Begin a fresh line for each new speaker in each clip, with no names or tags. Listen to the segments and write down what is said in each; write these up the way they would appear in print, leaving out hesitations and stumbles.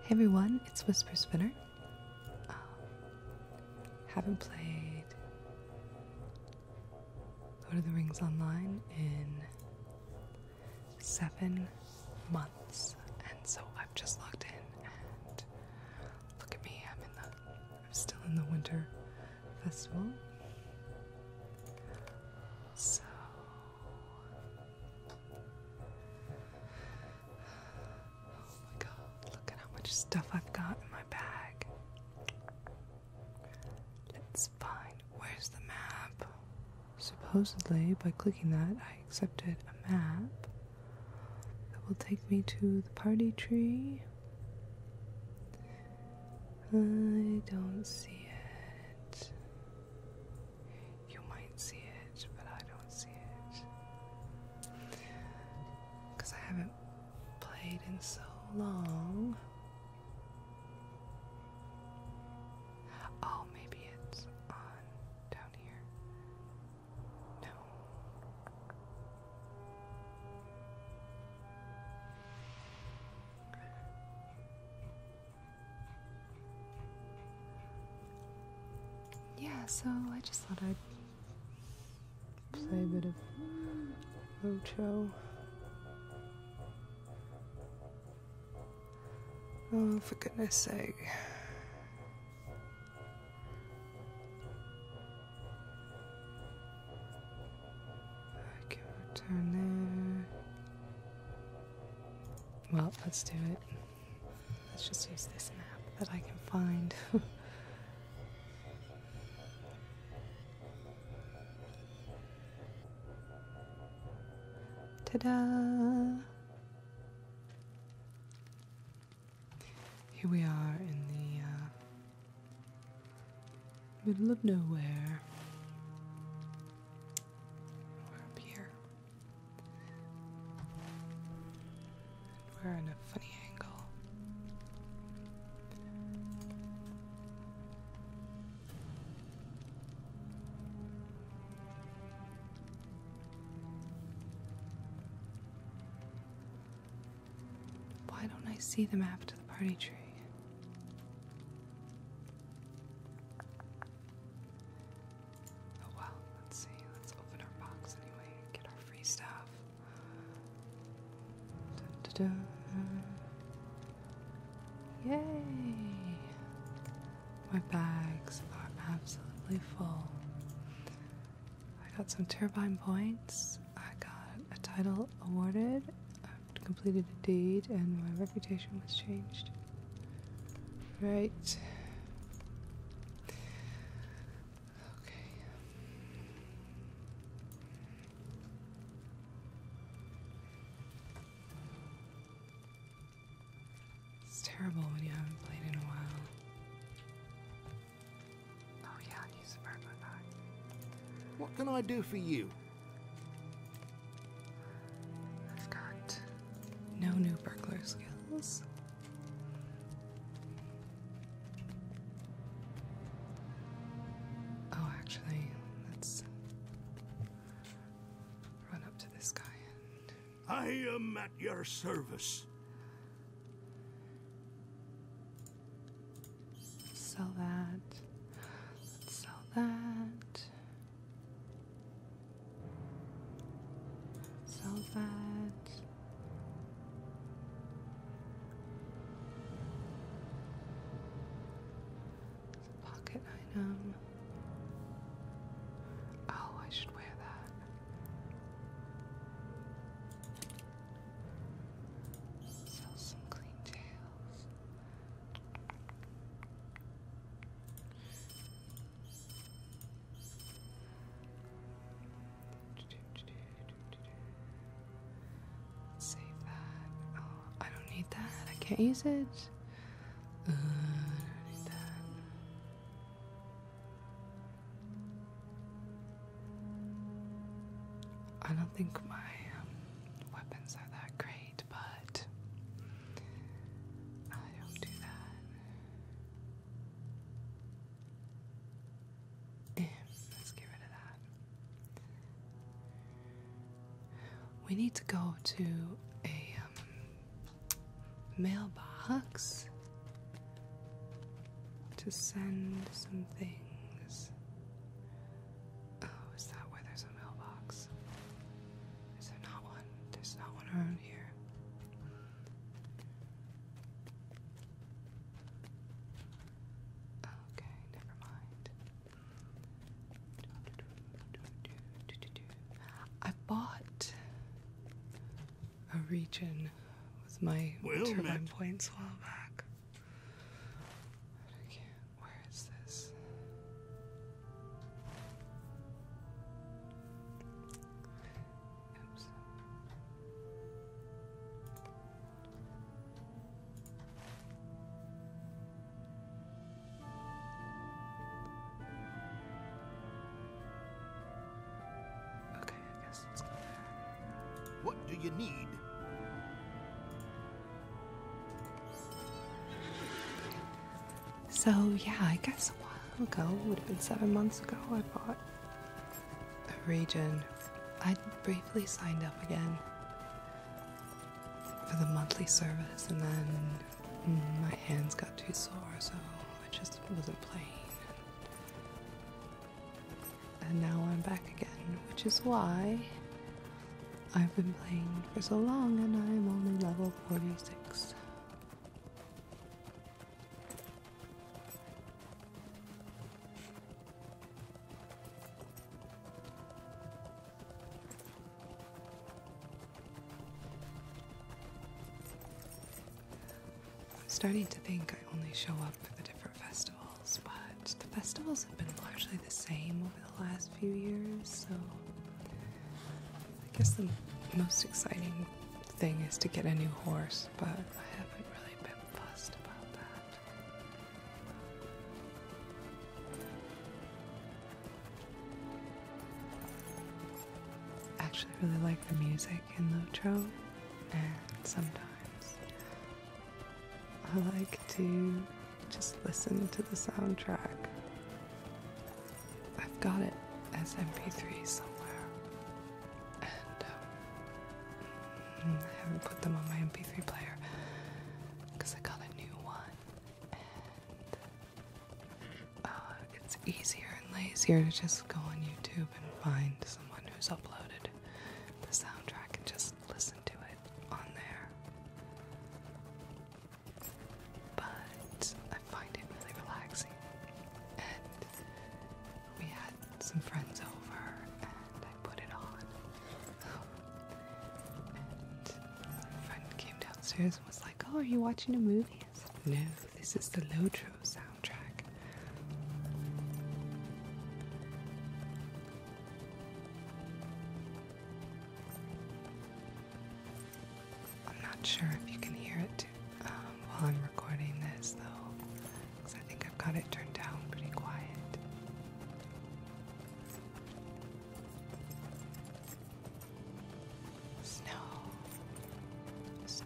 Hey everyone, it's Whisper Spinner. Haven't played Lord of the Rings Online in 7 months, and so I've just logged in, and look at me, I'm still in the winter festival. So oh my god, look at how much stuff I've got in my bag. Let's find, where's the map? Supposedly, by clicking that, I accepted a map that will take me to the party tree. I don't see it. You might see it, but I don't see it. Because I haven't played in so long. Oh, maybe it's on down here. No. Yeah, so I just thought I'd play a bit of Lotro. Oh, for goodness sake. I can return there. Well, let's do it. Let's just use this map that I can find. Ta-da! Here we are in the middle of nowhere. We're up here. We're in a funny angle. Why don't I see the map to the party tree? Oh well, let's see. Let's open our box anyway and get our free stuff. Dun, dun, dun. Yay! My bags are absolutely full. I got some turbine points. I got a title awarded. I've completed a deed, and my reputation was changed. Right. Okay. It's terrible when you haven't played in a while. Oh yeah, use the burglar bag.
What can I do for you?
I've got no new burglar skills. Oh, actually, let's run up to this guy and
I am at your service.
sell that. Let's sell that. Sell that. It's a pocket item. Oh, I should wear that. Sell some clean tails. Save that. Oh, I don't need that. I can't use it. I don't need that. I don't think my weapons are that great, but I don't do that. Let's get rid of that. We need to go to a mailbox to send some things. Oh, is that where there's a mailbox? Is there not one? There's not one around here. Okay, never mind. I bought a region with my turbine points a while back. I can't. Where is this? Oops. Okay, I guess let's go there.
What do you need?
So, yeah, I guess a while ago, would have been 7 months ago, I bought a region. I briefly signed up again for the monthly service, and then my hands got too sore, so I just wasn't playing. And now I'm back again, which is why I've been playing for so long, and I'm only level 46. Starting to think I only show up for the different festivals, but the festivals have been largely the same over the last few years, so I guess the most exciting thing is to get a new horse, but I haven't really been fussed about that. I actually really like the music in Lotro, and sometimes I like to just listen to the soundtrack. I've got it as MP3 somewhere, and I haven't put them on my MP3 player because I got a new one, and it's easier and lazier to just go on YouTube and find someone who's uploaded the soundtrack and just listen to it on there. But I find it really relaxing, and we had some friends over and I put it on, and a friend came downstairs and was like, "Oh, are you watching a movie?" I said, "No, this is the Lotro soundtrack." I'm not sure if you can hear it while I'm recording this, though, because I think I've got it turned down pretty quiet. Snow. Snow.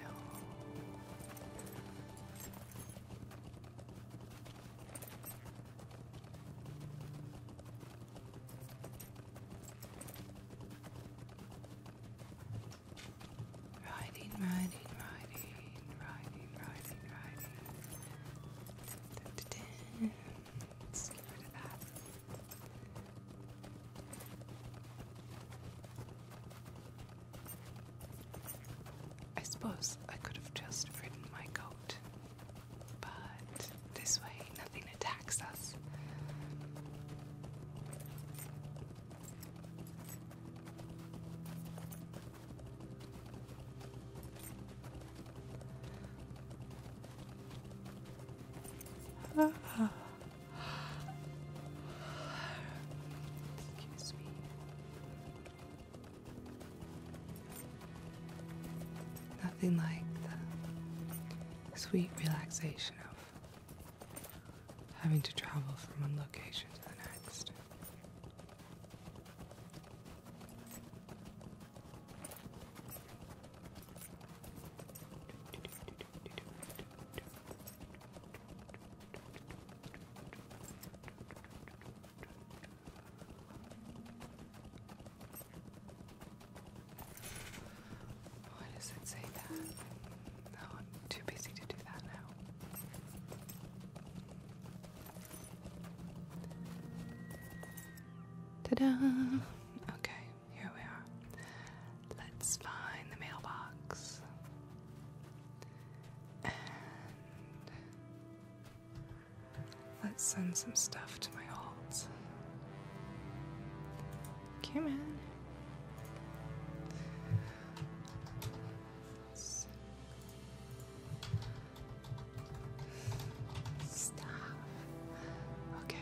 Riding, riding, riding, riding, riding, riding. Dun-dun-dun. Let's get rid of that. I suppose I could have just ridden my goat, but this way nothing attacks us. Excuse me. Nothing like the sweet relaxation of having to travel from one location to the next. Why does it say that? No, I'm too busy to do that now. Ta-da! Okay, here we are. Let's find the mailbox. And let's send some stuff to my holds. Come on. Stop. Okay.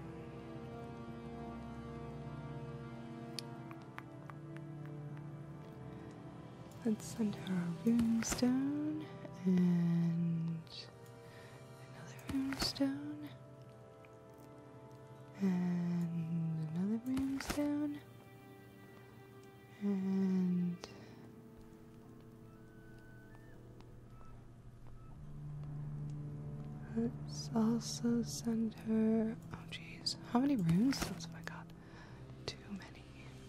Let's send her a runestone and another runestone and another runestone and let's also send her, oh geez, how many runestones have I got? Too many.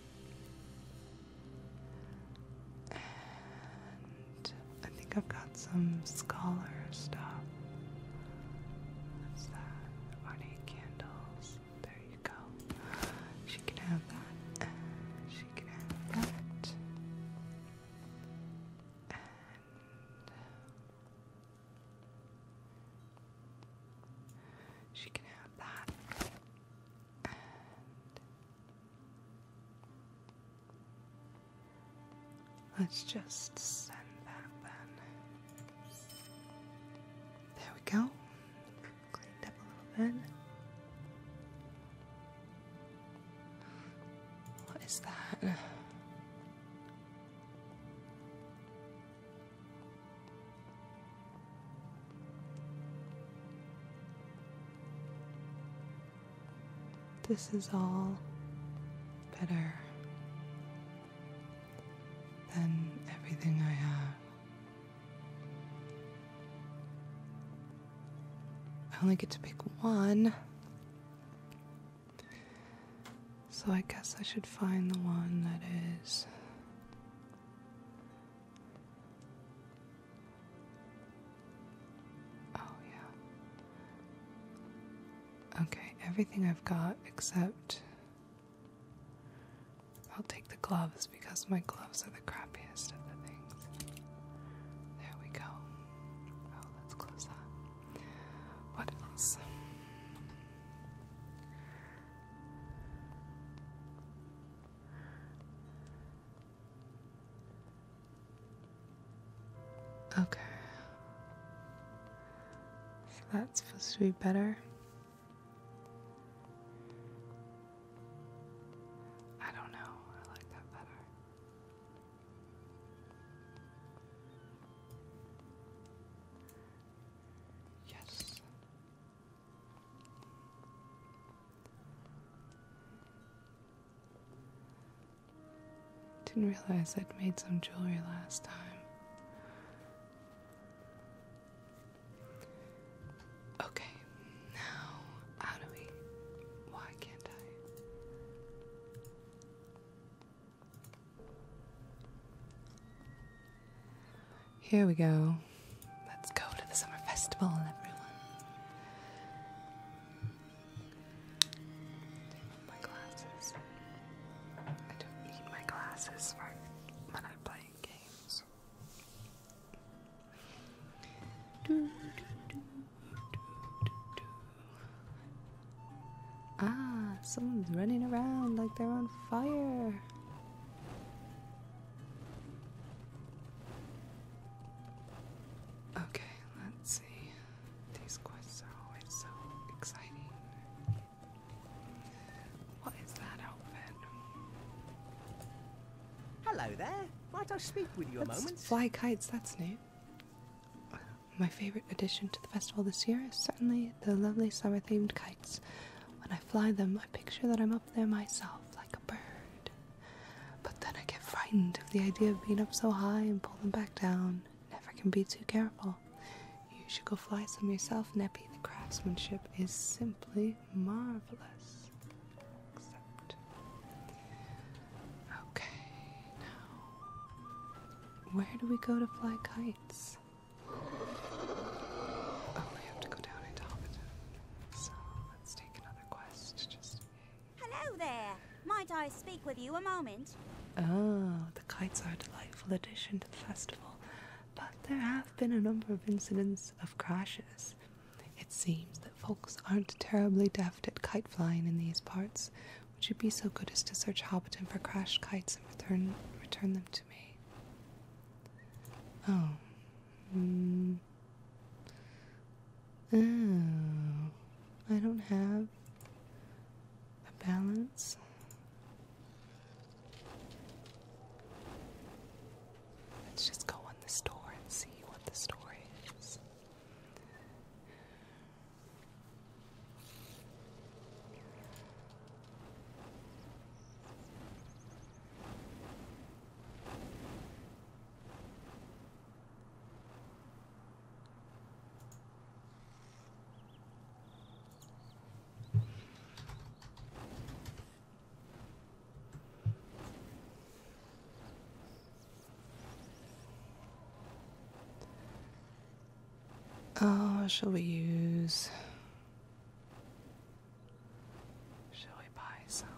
And I think I've got some scholar stuff. What's that? Ornate candles. There you go. She can have that. She can have that. She can have that. And let's just send that then. There we go. Cleaned up a little bit. What is that? This is all better than everything I have. I only get to pick one, so I guess I should find the one that is okay, everything I've got except I'll take the gloves because my gloves are the crappiest of the things. There we go. Oh, let's close that. What else? Okay. So that's supposed to be better. Didn't realize I'd made some jewelry last time. Okay, now how do we? Why can't I? Here we go. Let's go to the summer festival, everyone. For when I'm playing games. Ah, someone's running around like they're on fire. Okay, let's see. These quests are always so exciting. What is that outfit?
Hello there. Might I speak with you a moment?
Fly kites, that's new. My favorite addition to the festival this year is certainly the lovely summer-themed kites. When I fly them, I picture that I'm up there myself, like a bird. But then I get frightened of the idea of being up so high and pull them back down. Never can be too careful. You should go fly some yourself, Neppy. The craftsmanship is simply marvelous. Except... okay, now... where do we go to fly kites? Oh, we have to go down and top it. So, let's take another quest, just...
Hello there. My I speak with you a moment?
Oh, the kites are a delightful addition to the festival, but there have been a number of incidents of crashes. It seems that folks aren't terribly deft at kite flying in these parts. Would you be so good as to search Hobbiton for crashed kites and return them to me? Oh. Oh. I don't have a balance. Let's just go in the store and see what the store is. Oh, shall we buy some?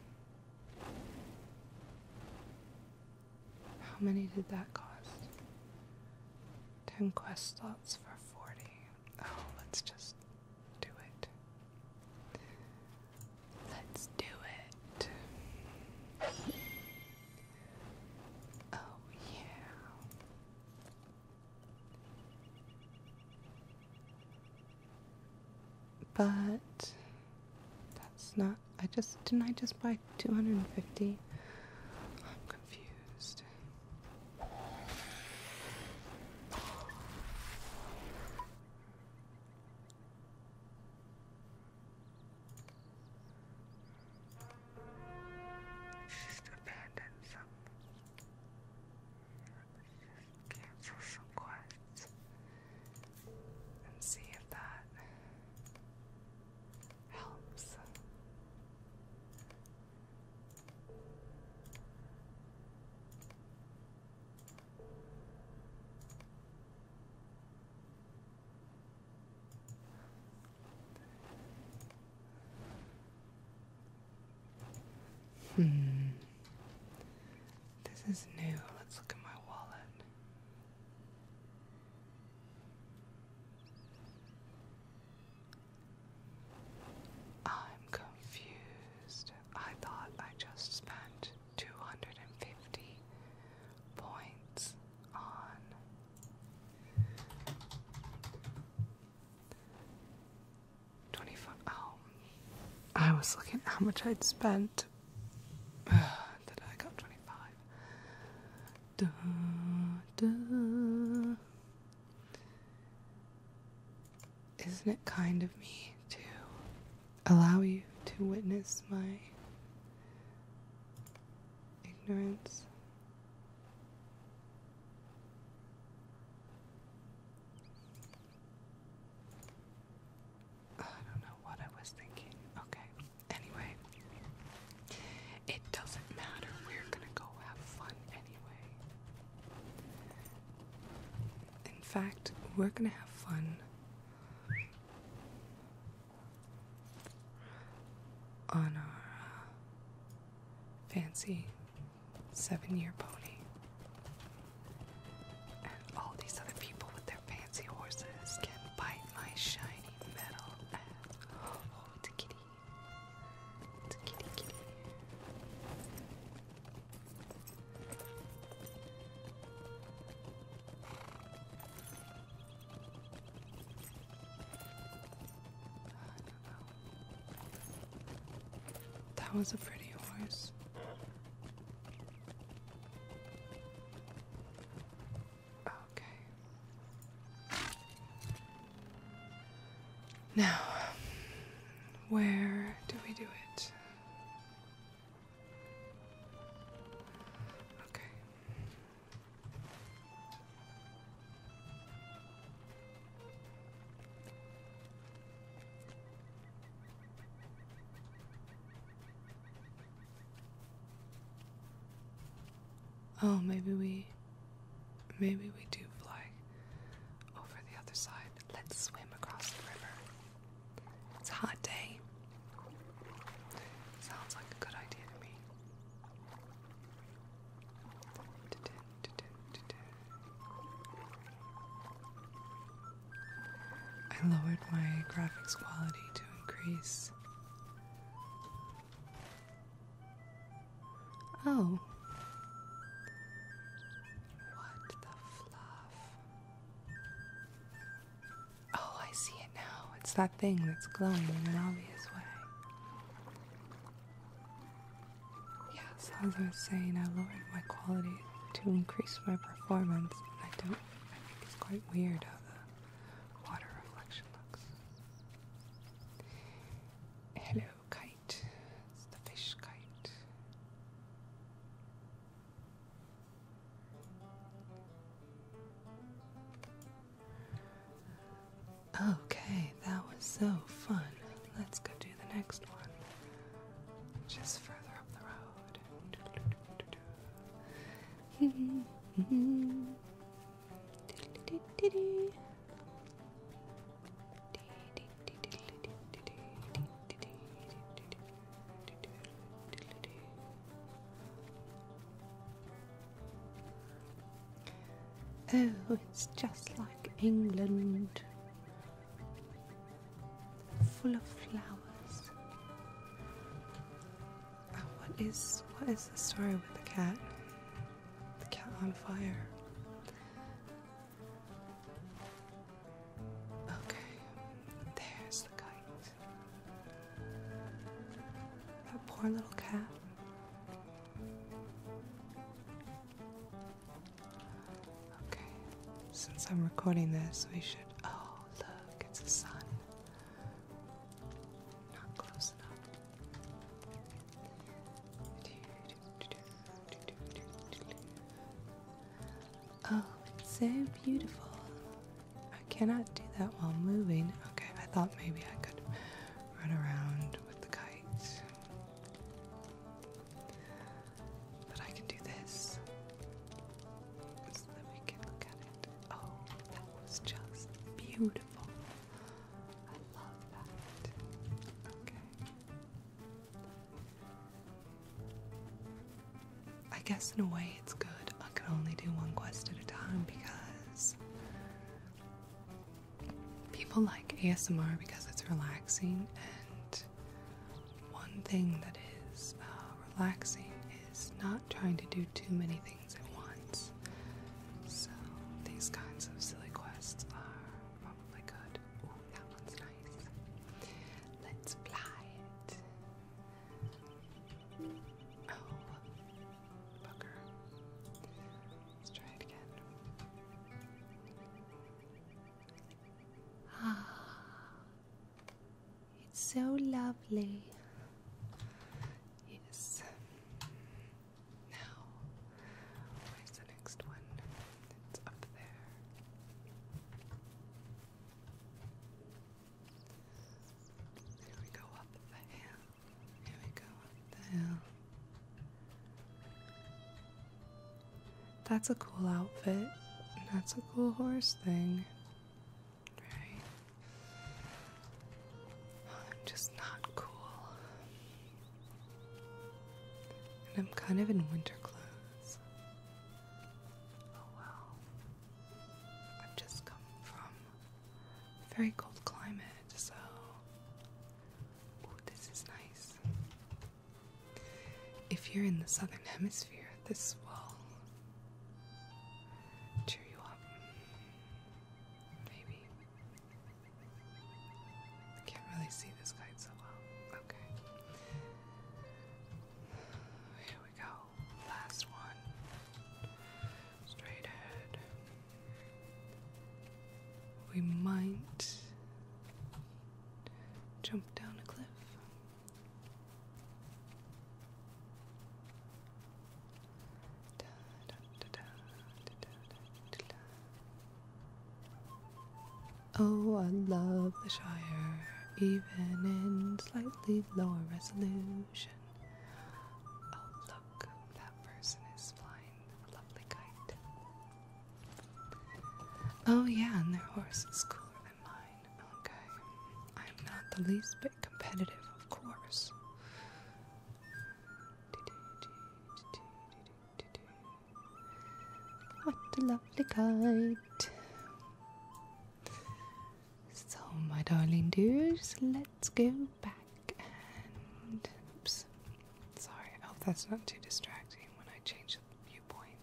How many did that cost? 10 quest slots for 40. Oh, let's just do it. Let's do it. Oh, yeah. But that's not. Didn't I just buy 250? I'm confused. Just abandon some. Let's just cancel some quests and see if that helps. This is new. Let's look at my wallet. I'm confused. I thought I just spent 250 points on $25. Oh, I was looking at how much I'd spent. That I got 25. Duh, duh. Isn't it kind of me to allow you to witness my ignorance? I don't know what I was thinking. Okay. Anyway, it doesn't matter. We're gonna go have fun anyway. In fact, we're gonna have fun on our fancy 7-year pony. And all these other people with their fancy horses can bite my shiny metal ass. Oh, it's a kitty. It's a kitty, kitty. That was a pretty horse. Okay. Now, where do we do it? Okay. Oh, maybe we do fly over the other side. Let's swim across the river. It's a hot day. Sounds like a good idea to me. I lowered my graphics quality to increase. Oh. What the fluff? Oh, I see it now. It's that thing that's glowing in an obvious way. Yes, as I was saying, I lowered my quality to increase my performance, and I think it's quite weird how the water reflection looks. Hello, kite. It's the fish kite. Okay, that was so fun. Let's go do the next one. Just further up the road. Oh, it's just like England. Full of flowers. Oh, what is the story with the cat? The cat on fire. Okay, there's the kite. That poor little cat. Okay, since I'm recording this, we should. Oh, look, it's the sun. Not close enough. Oh, it's so beautiful. I cannot do that while moving. Okay, I thought maybe I could run around with the kite. But I can do this. So that we can look at it. Oh, that was just beautiful. I love that. Okay. I guess in a way it's good. I can only do one quest at a time because people like ASMR because it's relaxing, and one thing that is relaxing is not trying to do too many things at once. So these kinds of silly quests are probably good. Ooh, that one's nice. Let's fly it. Oh, bugger. Let's try it again. Ah, it's so lovely. Yes. Now, where's the next one? It's up there. Here we go up the hill. Here we go up the hill. That's a cool outfit. That's a cool horse thing. Right? I'm just not cool. And I'm kind of in winter clothes. Oh well. I've just come from a very cold climate, so. Ooh, this is nice. If you're in the southern hemisphere, this will cheer you up. Maybe. I can't really see this kite so well. Okay. Here we go. Last one. Straight ahead. We might jump down a cliff. Oh, I love the Shire, even in slightly lower resolution. Oh, look, that person is flying a lovely kite. Oh, yeah, and their horse is cooler than mine. Okay. I'm not the least bit competitive, of course. What a lovely kite. So reindeers, let's go back and... Oops. Sorry, I hope that's not too distracting when I change the viewpoint.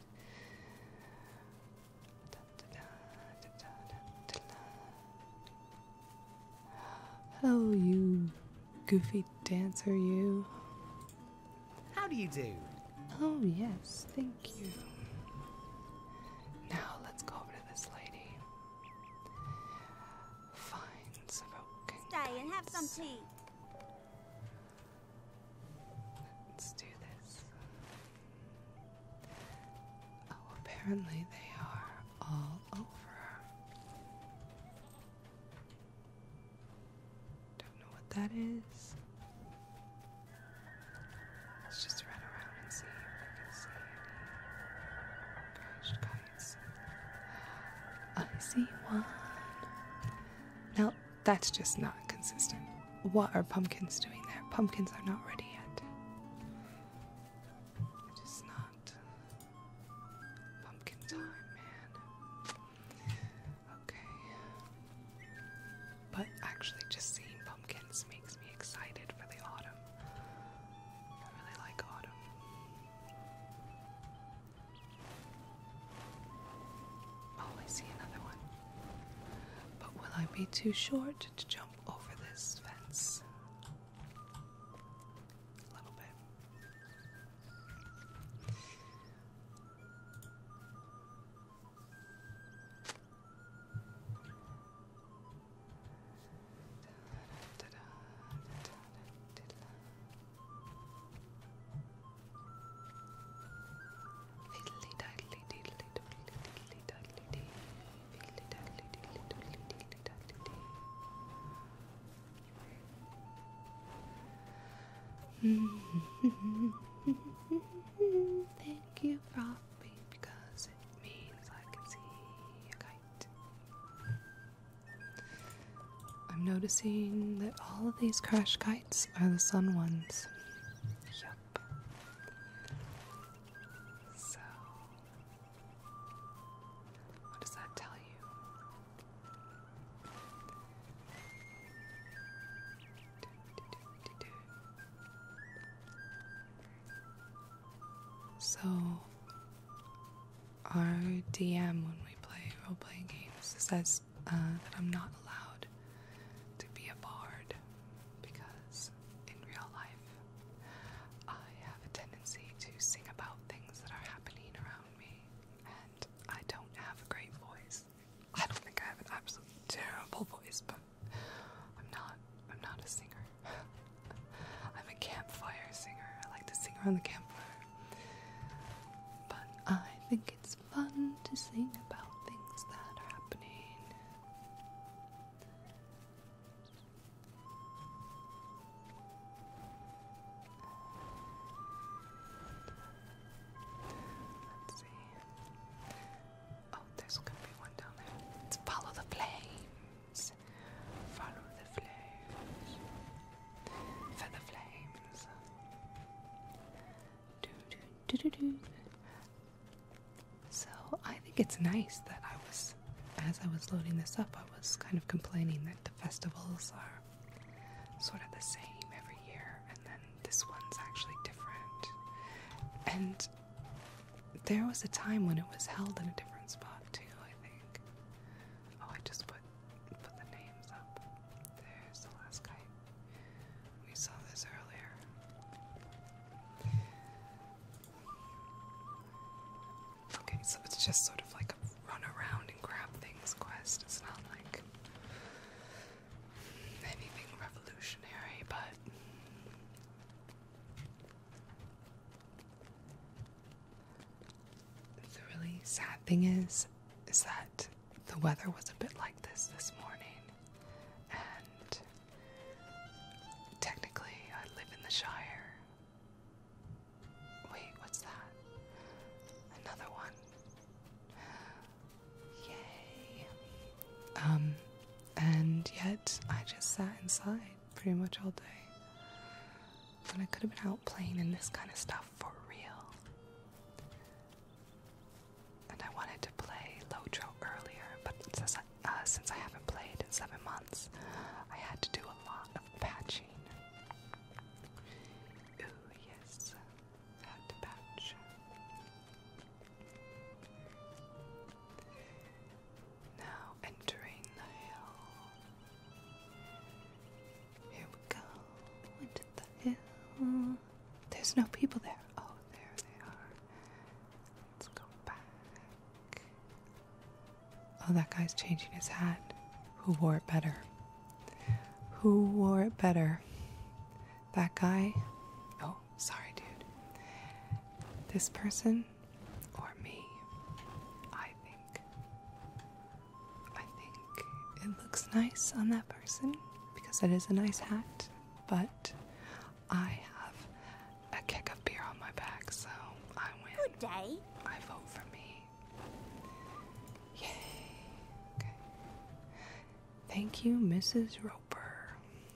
Oh, you goofy dancer, you.
How do you do?
Oh, yes, thank you. Now let's go over to this lady. Find some broken
Stay and have some
guys.
tea.
Let's do this. Oh, apparently they are all over. Don't know what that is. Let's just run around and see if I can see any crashed kites. I see one. Now, that's just not consistent. What are pumpkins doing there? Pumpkins are not ready yet. It's not pumpkin time, man. Okay. But actually, just seeing pumpkins makes me excited for the autumn. I really like autumn. Oh, I see another one. But will I be too short to jump over this fence? A little bit. Thank you, Frothy, because it means I can see a kite. I'm noticing that all of these crash kites are the sun ones. Yup. So, what does that tell you? So, our DM, when we play role-playing games, says that I'm not allowed to be a bard because in real life I have a tendency to sing about things that are happening around me, and I don't have a great voice. I don't think I have an absolutely terrible voice, but I'm not a singer. I'm a campfire singer. I like to sing around the campfire. But I think it's fun to sing about things that are happening. Let's see. Oh, there's gonna be one down there. Let's follow the flames. Follow the flames. For the flames. Do do do do do. So I think it's nice that as I was loading this up, I was kind of complaining that the festivals are sort of the same every year, and then this one's actually different. And there was a time when it was held in a different spot too, I think. Oh, I just put the names up. There's the last kite. We saw this earlier. Okay, so it's just sort of like a run around and grab things quest. It's not like anything revolutionary, but the really sad thing is that the weather was a bit like this morning, and technically I live in the Shire. Wait, what's that? Another one. Yay. And yet I just sat inside pretty much all day. And I could have been out playing in this kind of stuff for real. And I wanted to play Lotro earlier, but since I haven't played in 7 months, I had to do a lot of patching. Ooh, yes. Had to patch. Now entering the hill. Here we go. Into the hill. There's no people there. Oh, there they are. Let's go back. Oh, that guy's changing his hat. Who wore it better? Who wore it better? That guy? Oh, sorry, dude. This person or me? I think it looks nice on that person because it is a nice hat, but I have a keg of beer on my back, so I win.
Good day.
I vote for me. Yay. Okay. Thank you, Mrs. Roper.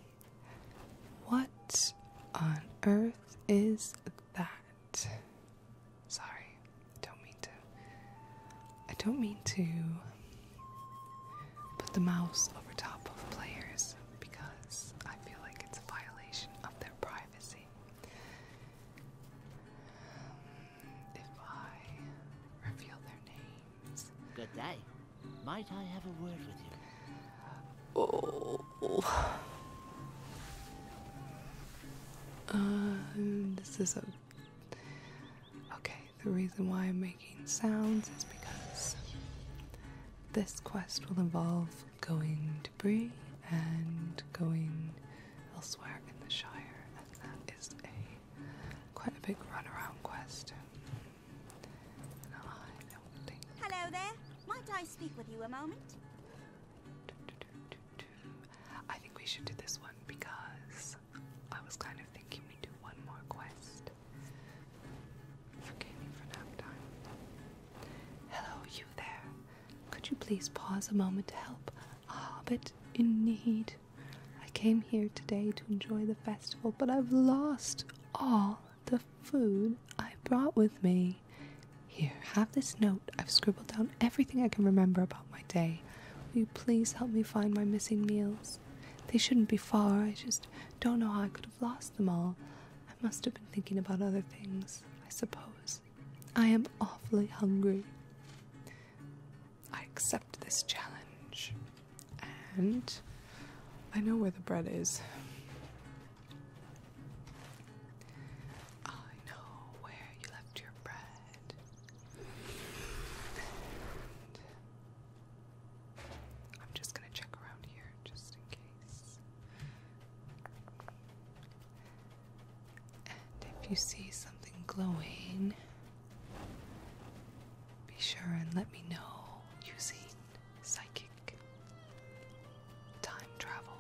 What on earth is that? Sorry, I don't mean to put the mouse over top of players because I feel like it's a violation of their privacy. If I reveal their names.
Good day. Might I have a word with you?
Oh. This is okay, the reason why I'm making sounds is because this quest will involve going to Bree and going elsewhere in the Shire, and that is quite a big runaround quest. And I don't think...
Hello there. Might I speak with you a moment?
I think we should do this one because I was kind of thinking we do one more quest. Forgive me for nap time. Hello, you there. Could you please pause a moment to help a hobbit in need? I came here today to enjoy the festival, but I've lost all the food I brought with me. Here, have this note. I've scribbled down everything I can remember about my day. Will you please help me find my missing meals? They shouldn't be far, I just don't know how I could have lost them all. I must have been thinking about other things, I suppose. I am awfully hungry. I accept this challenge. And I know where the bread is. I know where you left your bread. And I'm just gonna check around here just in case. And if you see something glowing, be sure and let me know using psychic time travel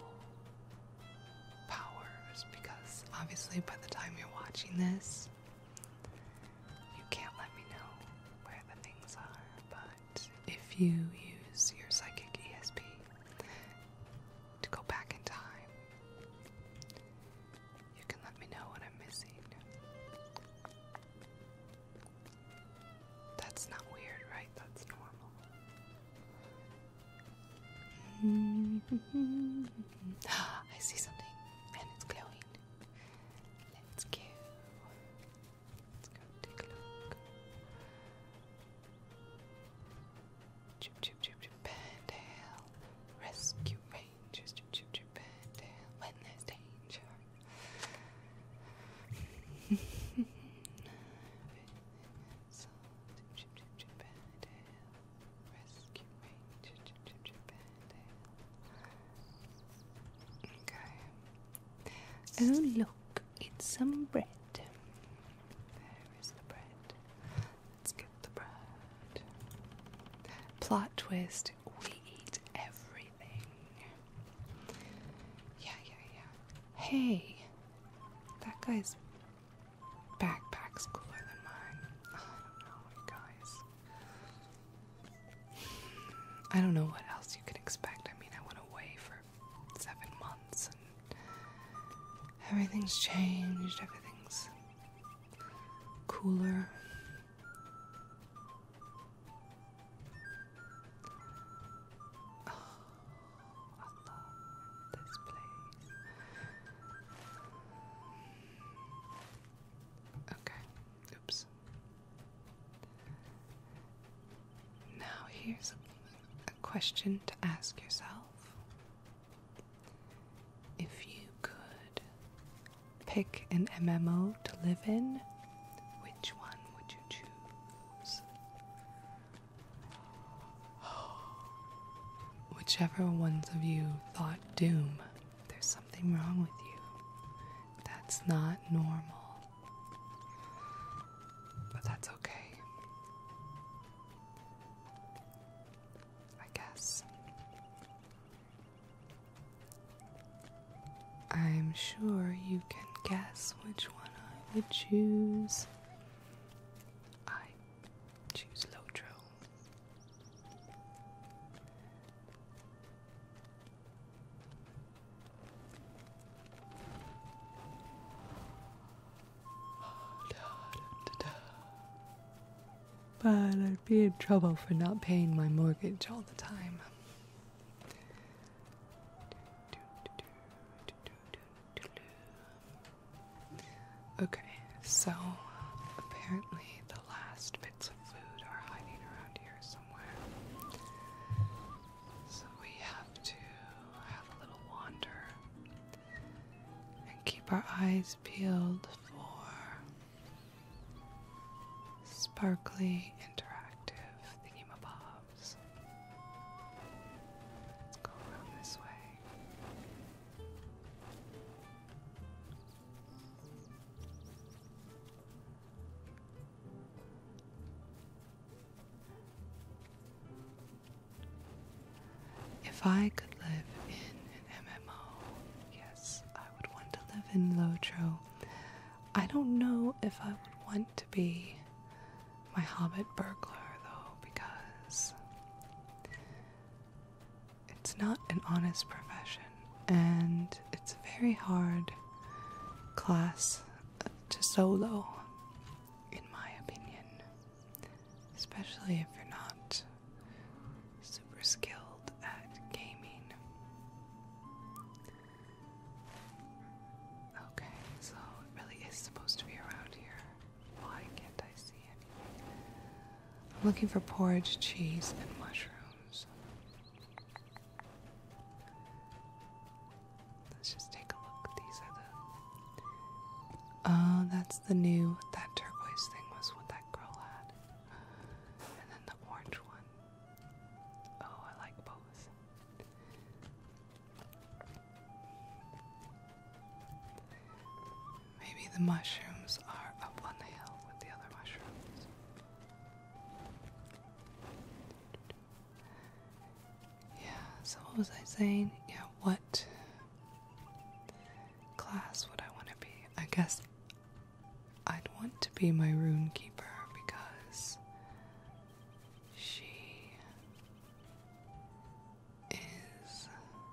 powers, because obviously by the time you're watching this, you can't let me know where the things are, but if you use your psychic ESP to go back in time, you can let me know what I'm missing. That's not weird, right? That's normal. I see something, and it's glowing. Let's go. Let's go take a look. Chip, chip, chip, chip, Bandale. Rescue Rangers. Chip, chip, chip, Bandale. When there's danger. So, chip, chip, chip, Bandale. Rescue Rangers. Chip, chip, chip, Bandale. Okay. Oh, look, it's some bread. There is the bread. Let's get the bread. Plot twist, we eat everything. Yeah. Hey, that guy's backpack's cooler than mine. I don't know, you guys. I don't know what else you could expect. I mean, I went away for 7 months and everything's changed. Everything's cooler. Oh, I love this place. here's a question to ask yourself. If you could pick an MMO to live in, which one would you choose? Whichever ones of you thought Doom, there's something wrong with you. That's not normal. But that's okay. I guess. I'm sure you can guess which one I would choose. I choose Lotro. But I'd be in trouble for not paying my mortgage all the time. Okay, so apparently the last bits of food are hiding around here somewhere. So we have to have a little wander and keep our eyes peeled for sparkly, interactive thingamabobs. Let's go around this way. If I could live in an MMO, yes, I would want to live in Lotro. I don't know if I would want to be my Hobbit burglar, though, because it's not an honest profession, and it's a very hard class to solo, in my opinion, especially if you're not super skilled at gaming. Okay, so it really is supposed to be around here. Why can't I see anything? I'm looking for porridge, cheese, and mushrooms. Let's just take a look. These are the... Oh, that's the new... That turquoise thing was what that girl had. And then the orange one. Oh, I like both. Maybe the mushrooms are up on the hill with the other mushrooms. Yeah, so what was I saying? Yeah, what class would I want to be? I guess I'd want to be my rune keeper because she is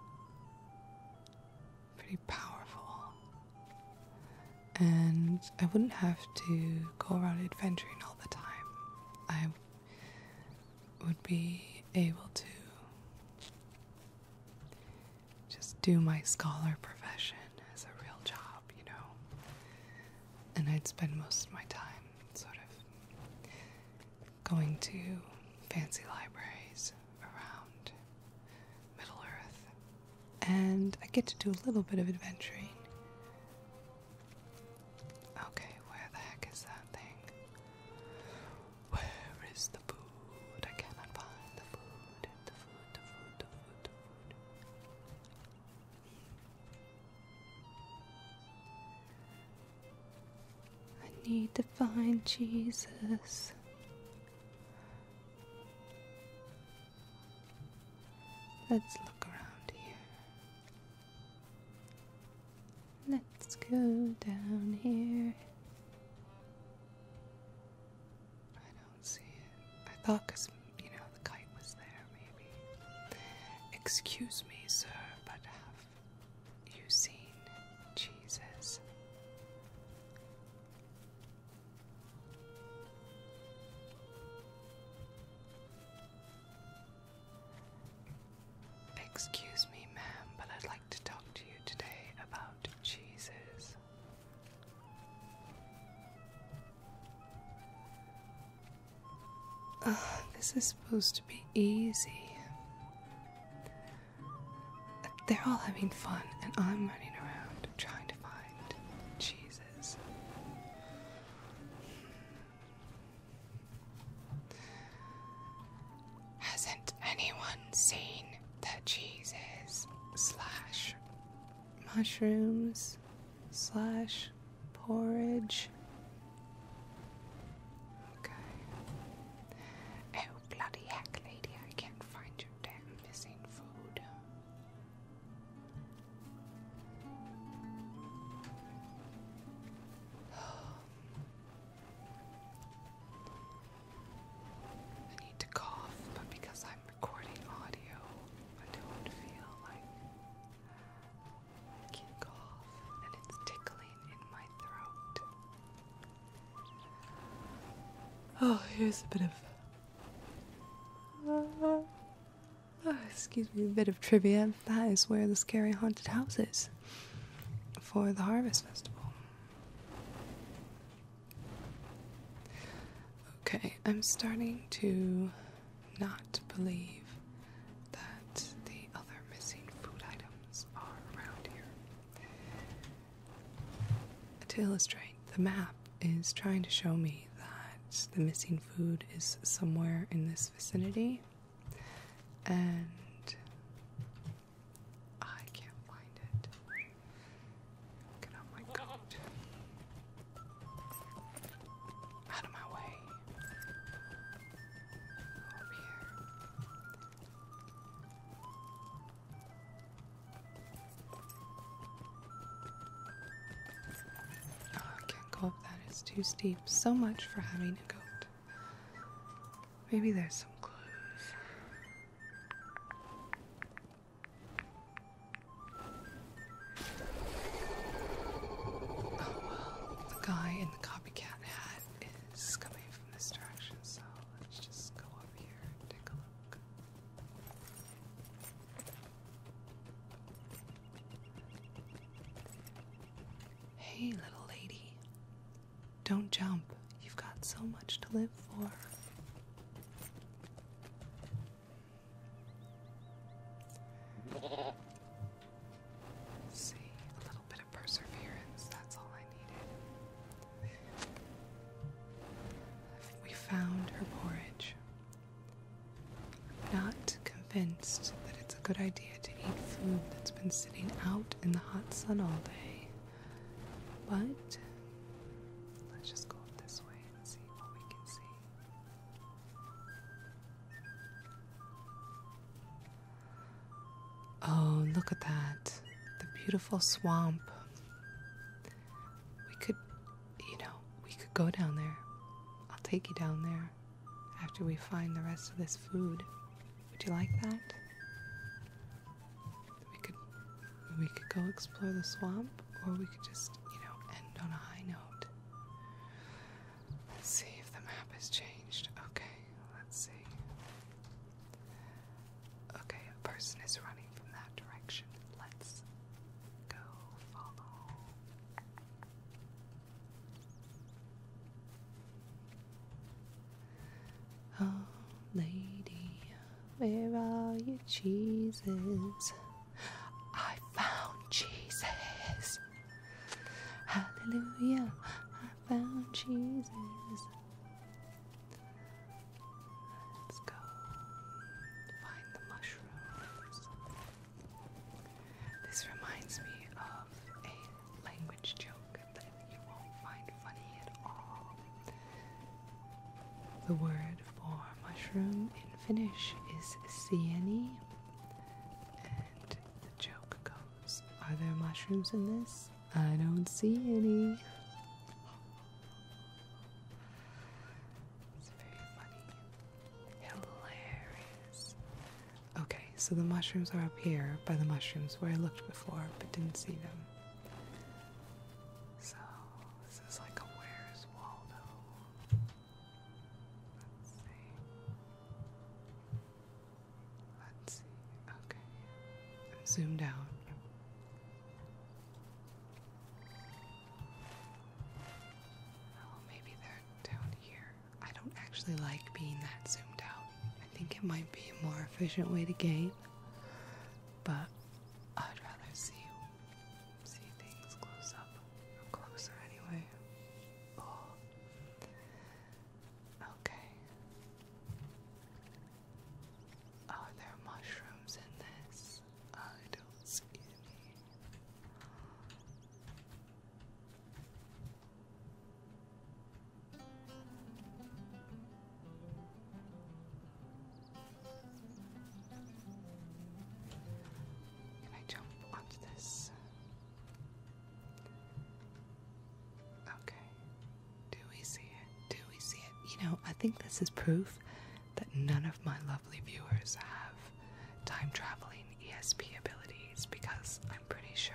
pretty powerful. And I wouldn't have to go around adventuring all the time. I would be able to just do my scholar profession as a real job, you know. And I'd spend most of my time sort of going to fancy libraries around Middle Earth. And I get to do a little bit of adventuring. Okay, where the heck is that thing? Where is the food? I cannot find the food. The food. I need to find Jesus. Let's look around here. Let's go down here. I don't see it. I thought because, the kite was there, maybe. Excuse me, sir, but have you seen Jesus? Excuse me, ma'am, but I'd like to talk to you today about Jesus. This This is supposed to be easy. They're all having fun, and I'm running around trying to find cheeses. Hasn't anyone seen the cheeses slash mushrooms slash porridge? Okay. Oh, bloody heck, lady, I can't find your damn missing food. I need to cough, but because I'm recording audio, I don't feel like I can't cough, and it's tickling in my throat. Oh, here's a bit of excuse me, a bit of trivia. That is where the scary haunted house is for the Harvest Festival. Okay, I'm starting to not believe that the other missing food items are around here. To illustrate, the map is trying to show me that the missing food is somewhere in this vicinity, and I can't find it. Get out my coat. Out of my way. Over here. Oh, I can't go up that. It's too steep. So much for having a goat. Maybe there's some clues. Oh well, the guy in the copycat hat is coming from this direction, so let's just go up here and take a look. Hey, little lady. Don't jump. You've got so much to live for. Let's see, a little bit of perseverance, that's all I needed. We found her porridge. I'm not convinced that it's a good idea to eat food that's been sitting out in the hot sun all day. But let's just go up this way and see what we can see. Oh, look at that. The beautiful swamp. We could go down there. I'll take you down there after we find the rest of this food. Would you like that? We could go explore the swamp, or we could just, end on a high note. Let's see if the map has changed. Okay, let's see. Okay, a person is running from that direction. Let's go follow. Oh, lady, where are your cheeses? I found cheeses. Hallelujah, I found cheeses. Let's go find the mushrooms. This reminds me of a language joke that you won't find funny at all. The word for mushroom in Finnish is sieni, and the joke goes, are there mushrooms in this? I don't see any. It's very funny. Hilarious. Okay, so the mushrooms are up here by the mushrooms where I looked before but didn't see them. So, this is like a Where's Waldo? Let's see. Let's see. Okay. I'm zoomed out. Oh, maybe they're down here. I don't actually like being that zoomed out. it might be a more efficient way to game, but I'd rather see things close up, or closer anyway. Oh. Okay. Are there mushrooms in this? I don't see any. Can I jump onto this? Okay. Do we see it? Do we see it? You know, I think this is proof that none of my lovely viewers have time traveling ESP abilities, because I'm pretty sure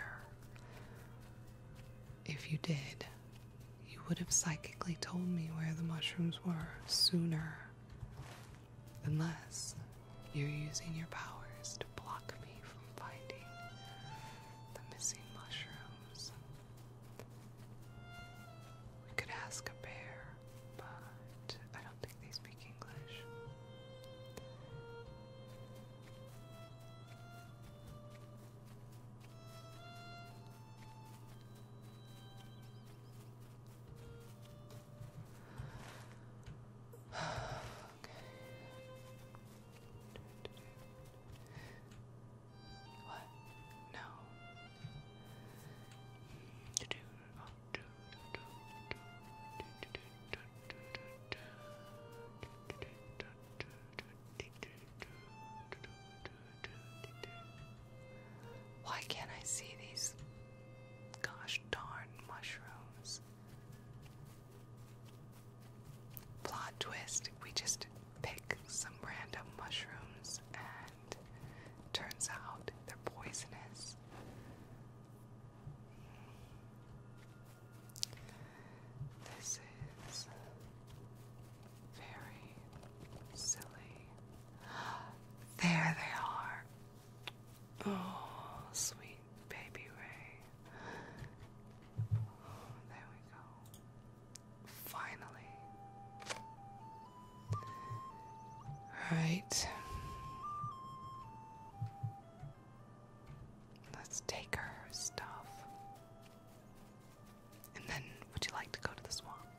if you did, you would have psychically told me where the mushrooms were sooner, unless you're using your powers to block me from finding the missing mushrooms. We could ask a bear, but I don't think they speak English. What? No. Why can't I see these gosh darn mushrooms? Plot twist, we just pick some random mushrooms and turns out they're poisonous. This is very silly. There they are. Oh, sweet baby Ray. There we go. Finally. Right. Let's take her stuff. And then, would you like to go to the swamp?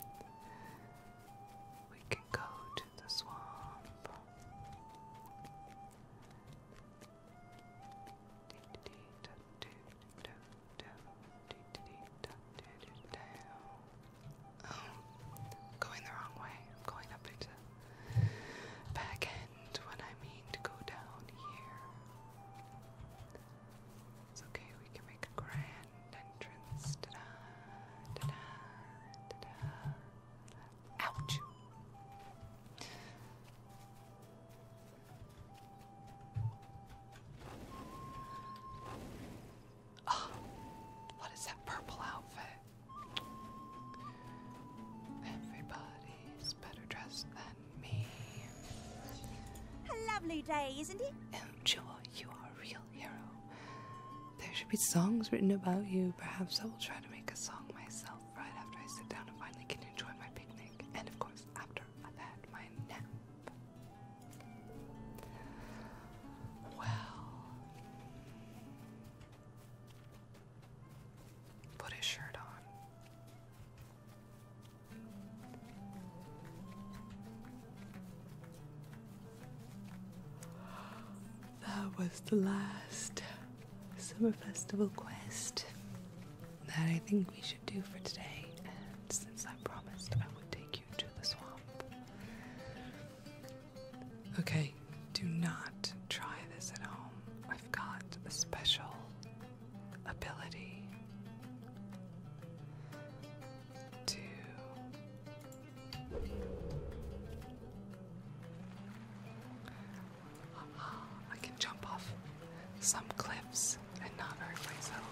We can go to the swamp. Oh, going the wrong way. I'm going up into back end when I mean to go down here. It's okay, we can make a grand entrance. Ta-da, ta-da, ta-da. Ouch! Oh, what is that purple outfit? Everybody's better dressed than me.
A lovely day, isn't it?
Oh, Joy, you are a real hero. There should be songs written about you. Perhaps I will try to make a song myself right after I sit down and finally can enjoy my picnic. And of course, after I've had my nap. Well, put his shirt on. That was the last summer festival quest that I think we should do for today. And since I promised I would take you to the swamp. Okay, do not try this at home. I've got a special ability to I can jump off some cliffs and not hurt myself.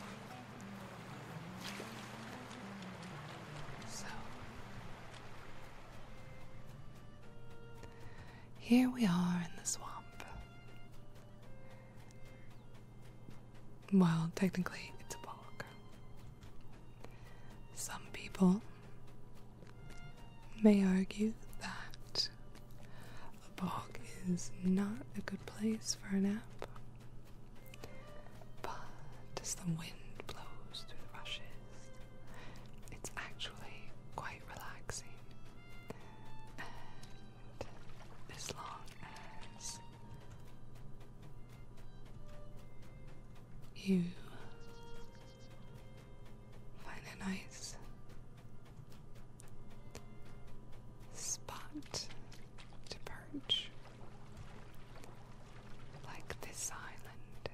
So here we are in the swamp. Well, technically it's a bog. Some people may argue that a bog is not a good place for a nap. But as the wind blows through the rushes, it's actually quite relaxing. And as long as you find a nice spot to perch, like this island,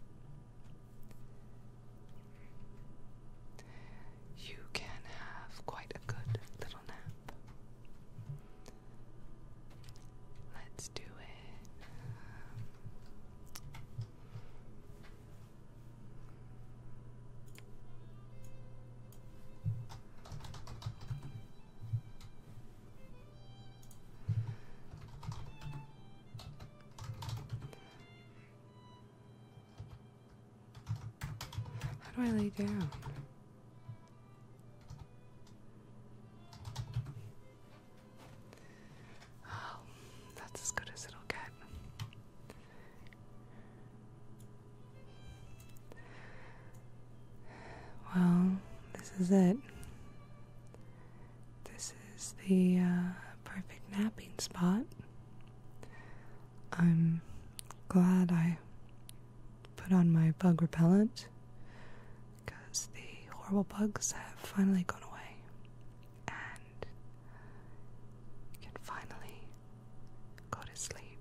you can have quite a good little nap. Let's do it. How do I lay down? Oh, that's as good as it'll get. Well, this is it. This is the perfect napping spot. I'm glad I put on my bug repellent because the horrible bugs have finally gone away and you can finally go to sleep.